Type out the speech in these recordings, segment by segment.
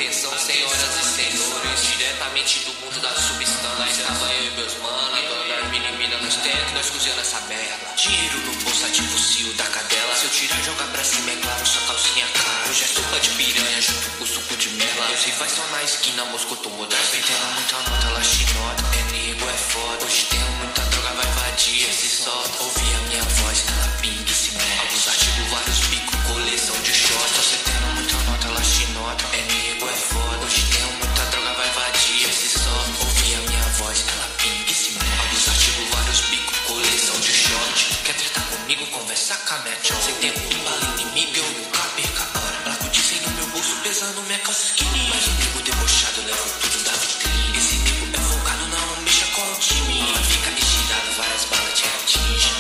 Atenção, senhoras e senhores, diretamente do mundo da substância. Lá estava eu e meus manos, dando as mini-minas nos tetos, nós cozinhando essa merda. Dinheiro no bolso, tipo o cio da cadela. Se eu tirar, jogar pra cima, é claro, sua calcinha cara. Hoje é sopa de piranha junto com suco de mela. Meus rivais só na esquina, moscoto moderno. Vem tendo muita nota, laxinota, é nego, é foda. Hoje tenho muita droga, vai vadia, se só ouvir a minha voz, ela pinga e se mexe. Alguns artigos, vários picos, coleção de short. Você tendo muita nota, laxinota, é nego, é foda. Hoje tenho muita droga, vai vadia, se só ouvir a minha voz, ela pinga e se mexe. Alguns artigos, vários picos, coleção de short. Quer tretar comigo, conversa com a minha tchau. Sem tempo, bala inimiga, eu nunca perca a hora. Placo de 100 no meu bolso, pesando minha calça skinny. Mas o nego debochado, eu levo tudo da vitrine. Esse nego é focado, não mexa com o time. Fica estirado, várias balas te atingem.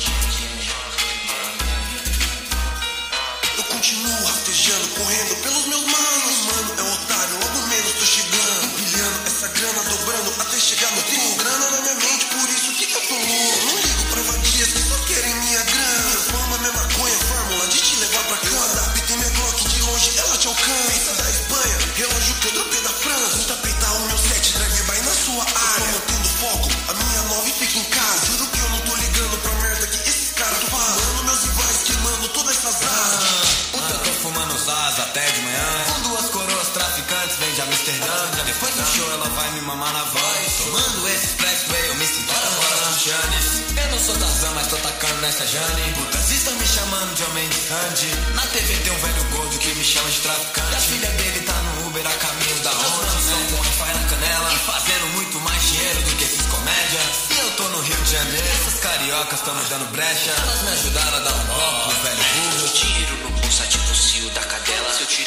Eu continuo rastejando, correndo pelos meus manos. Mano, é otário, logo menos tô chegando. Empilhando essa grana, dobrando até chegar no trigo. Grana na minha mente, por isso que eu tô louco. Não ligo pra vadias que só querem minha grana. Minha fama, minha maconha, fórmula de te levar pra cama. Adaptei minha Glock, de longe ela te alcança. Da Espanha, relógio que eu dropei da França. Muita peita o meu set, drive by na sua área. Eu tô mantendo foco, a minha 9 fica em casa. Juro que eu não tô ligando pra merda que esses caras falam. Mano, meus rivais queimando todas essas asas. Eu tô fumando Zaz até de manhã. Com duas coroas traficantes, vem de Amsterdã. Depois do show ela vai me mamar na voz. Tomando esse flashway, eu me sinto fora com Janes. Eu não sou Tarzan, mas tô tacando nessa Jane. Putas estão me chamando de homem de Sandy. Na TV tem um velho gordo que me chama de traficante. A filha dele tá no Uber a caminho da onde? São com Wi-Fi na canela e fazendo muito mais dinheiro do que esses comédia. E eu tô no Rio de Janeiro, essas cariocas tão me dando brecha. Elas me ajudaram a dar um golpe no velho burro. Dinheiro no bolso, tipo o cio da cadela. Se eu